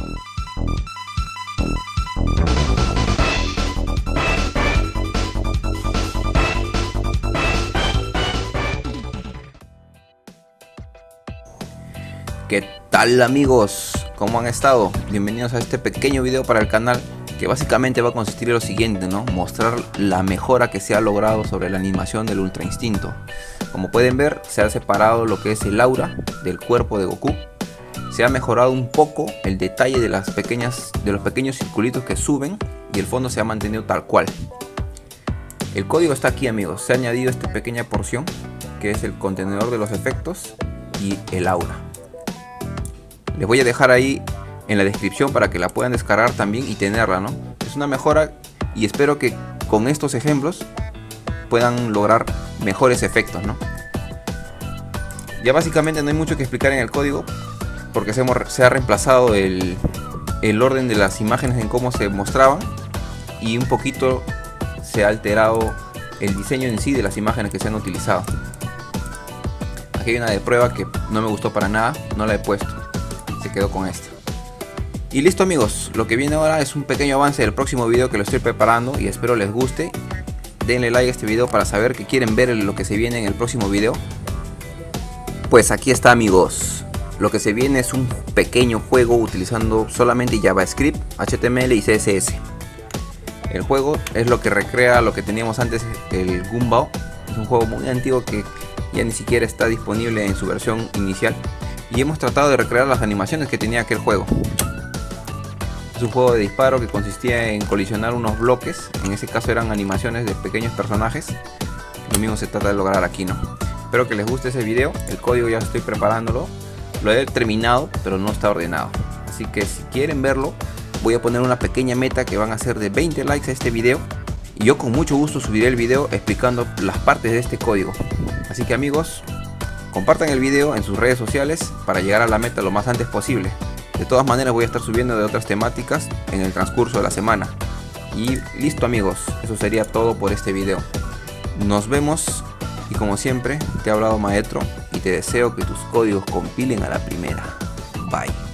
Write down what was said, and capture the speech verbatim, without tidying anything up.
¿Qué tal, amigos? ¿Cómo han estado? Bienvenidos a este pequeño video para el canal, que básicamente va a consistir en lo siguiente, ¿no? Mostrar la mejora que se ha logrado sobre la animación del Ultra Instinto. Como pueden ver, se ha separado lo que es el aura del cuerpo de Goku. Se ha mejorado un poco el detalle de las pequeñas, de los pequeños circulitos que suben, y el fondo se ha mantenido tal cual. El código está aquí, amigos. Se ha añadido esta pequeña porción que es el contenedor de los efectos y el aura. Les voy a dejar ahí en la descripción para que la puedan descargar también y tenerla, ¿no? Es una mejora y espero que con estos ejemplos puedan lograr mejores efectos, ¿no? Ya básicamente no hay mucho que explicar en el código, porque se, hemos, se ha reemplazado el, el orden de las imágenes en cómo se mostraban, y un poquito se ha alterado el diseño en sí de las imágenes que se han utilizado. Aquí hay una de prueba que no me gustó para nada, no la he puesto, se quedó con esta. Y listo, amigos, lo que viene ahora es un pequeño avance del próximo video que lo estoy preparando y espero les guste. Denle like a este video para saber que quieren ver lo que se viene en el próximo video. Pues aquí está, amigos. Lo que se viene es un pequeño juego utilizando solamente JavaScript, H T M L y C S S. El juego es lo que recrea lo que teníamos antes, el Gumball. Es un juego muy antiguo que ya ni siquiera está disponible en su versión inicial, y hemos tratado de recrear las animaciones que tenía aquel juego. Es un juego de disparo que consistía en colisionar unos bloques. En ese caso eran animaciones de pequeños personajes. Lo mismo se trata de lograr aquí, ¿no? Espero que les guste ese video. El código ya estoy preparándolo. Lo he terminado, pero no está ordenado. Así que si quieren verlo, voy a poner una pequeña meta que van a ser de veinte likes a este video. Y yo con mucho gusto subiré el video explicando las partes de este código. Así que, amigos, compartan el video en sus redes sociales para llegar a la meta lo más antes posible. De todas maneras voy a estar subiendo de otras temáticas en el transcurso de la semana. Y listo, amigos, eso sería todo por este video. Nos vemos y, como siempre, te ha hablado Maestro y te deseo que tus códigos compilen a la primera. Bye.